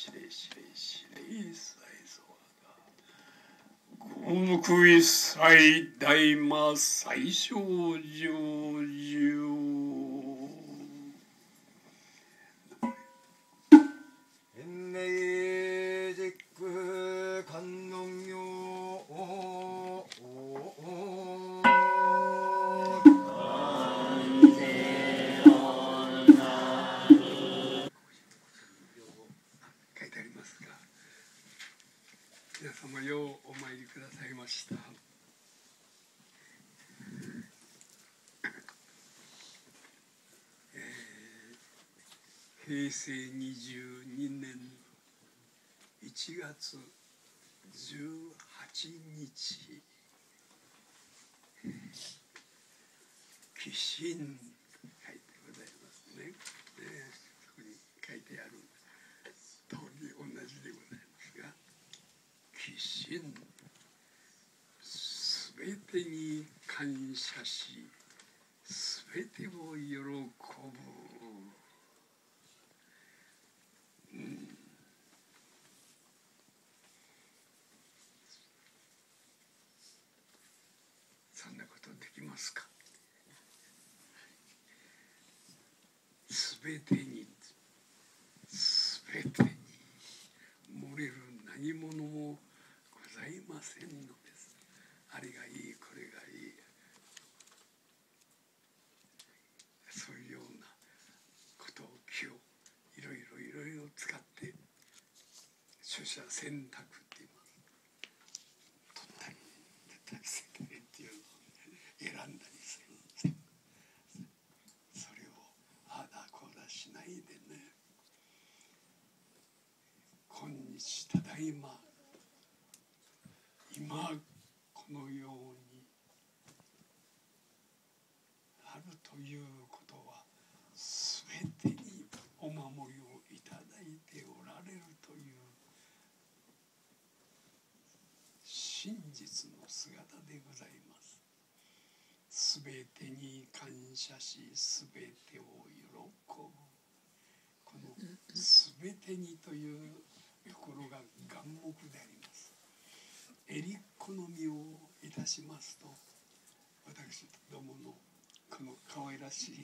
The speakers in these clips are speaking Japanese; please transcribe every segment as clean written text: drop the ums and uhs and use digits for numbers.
しれしれしれいさいそうだ。項目一切大魔最小上流。 延命実空観音行書いてありますが、皆様ようお参りくださいました。平成22年1月18日、寄進書いてございますね。そこに書いてある通り同じでございますが、寄進すべてに感謝し、すべてを喜ぶ。そんなことできますか。すべてに漏れる何者もございませんのです。あれがいい、これがいい、そういうようなことを気をいろいろ使って取捨選択って言います。取ったり捨てたりっていうのを選んだりするんです。それをああだこうだしないでね、今日ただいま今このようにあるということは、すべてにお守りをいただいておられるという真実の姿でございます。すべてに感謝し、すべてを喜ぶ。このすべてにというところが眼目であります。襟好みをいたしますと、私どものこの可愛らしい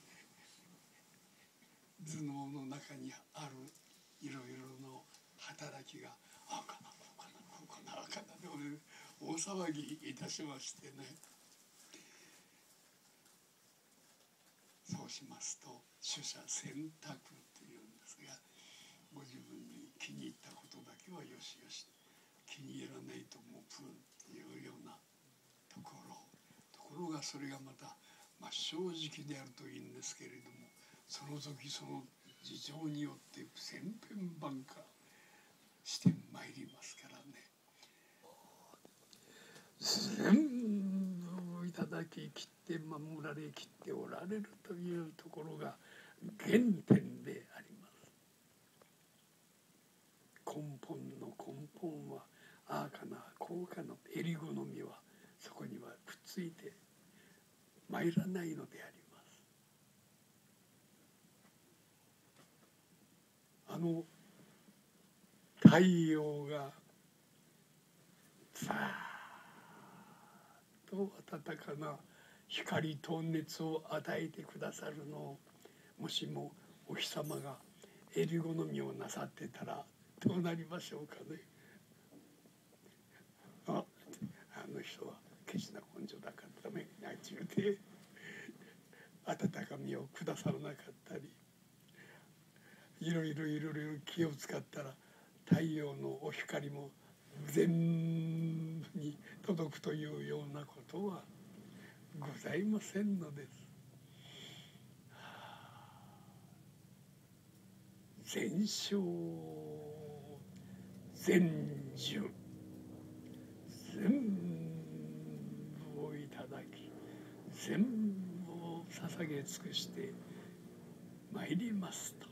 頭脳の中にあるいろいろの働きが、ああかな、こうかな、こうかな、ああかなで大騒ぎいたしましてね。そうしますと取捨選択というんですが、ご自分に気に入ったことだけはよしよし、気に入らないともうプンっていうようなところが、それがまた、正直であるといいんですけれども、その時その事情によって千変万化してまいりますからね。全部いただききって守られきっておられるというところが原点であります。根本の根本は、ああかなこうかの襟好みはそこにはくっついて参らないのであります。太陽がさーっと暖かな光と熱を与えてくださるのを、もしもお日様が襟好みをなさってたらどうなりましょうかね。あの人はケチな根性だからダメになっちゅうて温かみをくださらなかったり、いろいろ気を使ったら太陽のお光も全部に届くというようなことはございませんのです。全生全寿全部をいただき、全部を捧げ尽くしてまいりますと、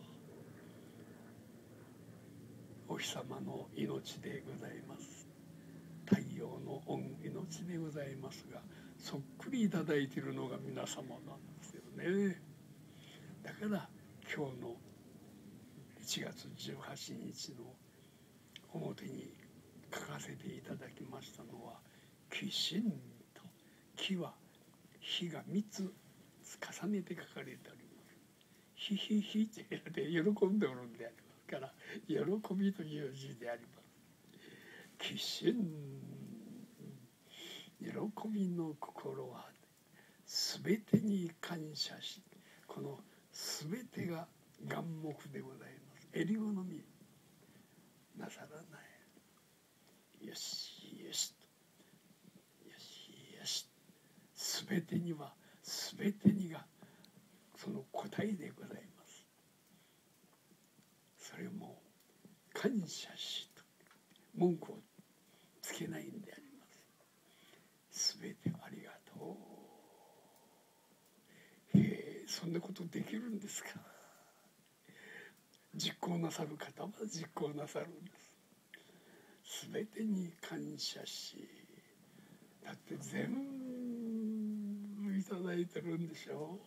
お日様の命でございます。太陽の御命でございますが、そっくりいただいているのが皆様なんですよね。だから今日の 1月18日の表に書かせていただきましたのは「鬼神」と「鬼」は火が3つ重ねて書かれております。ひひひって言って喜んでおるんでありますから、喜びという字であります。鬼神、喜びの心は全てに感謝し、この全てが眼目でございます。襟好みなさらない。よしよしと、よしよし、全てには全てにがその答えでございます。それも感謝しと文句をつけないんであります。全てありがとう。そんなことできるんですか。実行なさる方は実行なさるんです。全てに感謝し、だって全部いただいてるんでしょ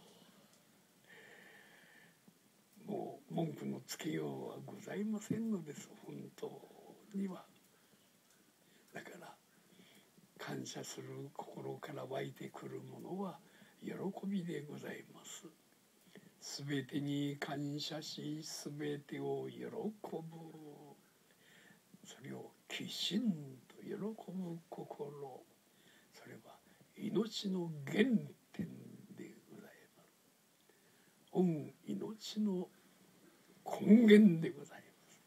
う。もう文句のつけようはございませんのです。本当には。だから感謝する心から湧いてくるものは喜びでございます。すべてに感謝し、すべてを喜ぶ。それを鬼神と喜ぶ心。それは命の原点でございます。御命の根源でござい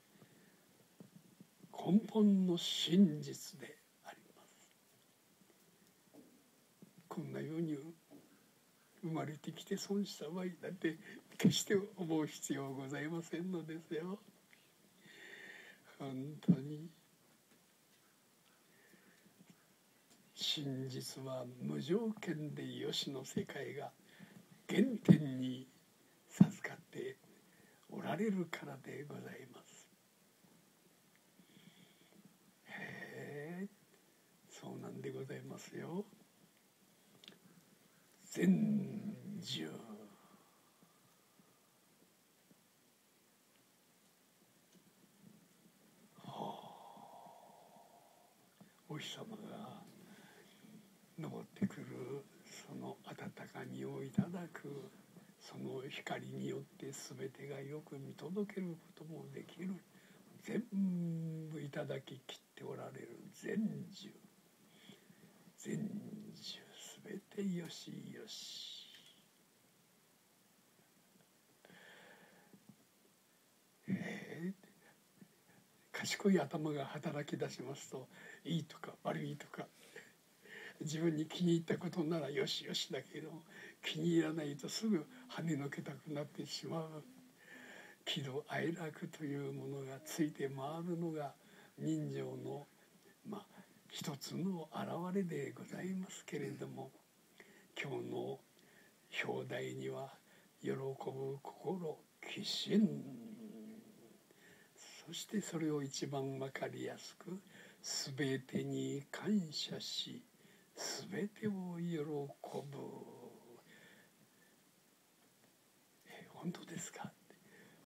ます。根本の真実であります。こんなように生まれてきて損した場合なんて決して思う必要ございませんのですよ。本当に真実は無条件でよしの世界が原点に授かっておられるからでございます。へえ、そうなんでございますよ。全寿、お日様が昇ってくるその温かみをいただく、その光によって全てがよく見届けることもできる、全部いただききっておられる全寿、全寿全てよしよし。賢い頭が働き出しますと、いいとか悪いとか、自分に気に入ったことならよしよしだけども、気に入らないとすぐ跳ねのけたくなってしまう。喜怒哀楽というものがついて回るのが人情の一つの表れでございますけれども、今日の表題には喜ぶ心、鬼神、そしてそれを一番分かりやすく、すべてに感謝し、すべてを喜ぶ。